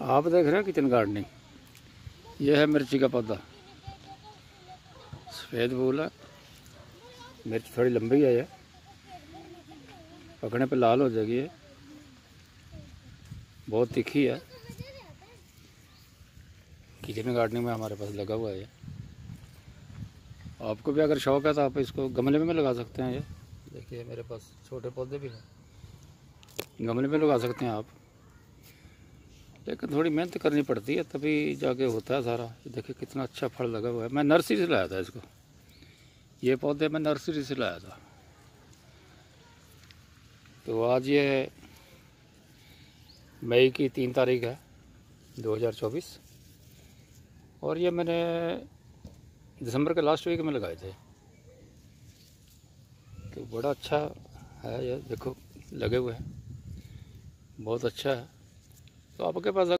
आप देख रहे हैं किचन गार्डनिंग। यह है मिर्ची का पौधा, सफ़ेद फूल है। मिर्च थोड़ी लंबी है, ये पकने पे लाल हो जाएगी। ये बहुत तीखी है। किचन गार्डनिंग में हमारे पास लगा हुआ है ये। आपको भी अगर शौक़ है तो आप इसको गमले में लगा सकते हैं। ये देखिए मेरे पास छोटे पौधे भी हैं, गमले में लगा सकते हैं आप, लेकिन थोड़ी मेहनत करनी पड़ती है तभी जाके होता है सारा। देखिए कितना अच्छा फल लगा हुआ है। मैं नर्सरी से लाया था इसको, ये पौधे मैं नर्सरी से लाया था। तो आज ये मई की 3 तारीख है 2024, और ये मैंने दिसंबर के लास्ट वीक में लगाए थे। तो बड़ा अच्छा है, ये देखो लगे हुए हैं, बहुत अच्छा है। तो आपके पास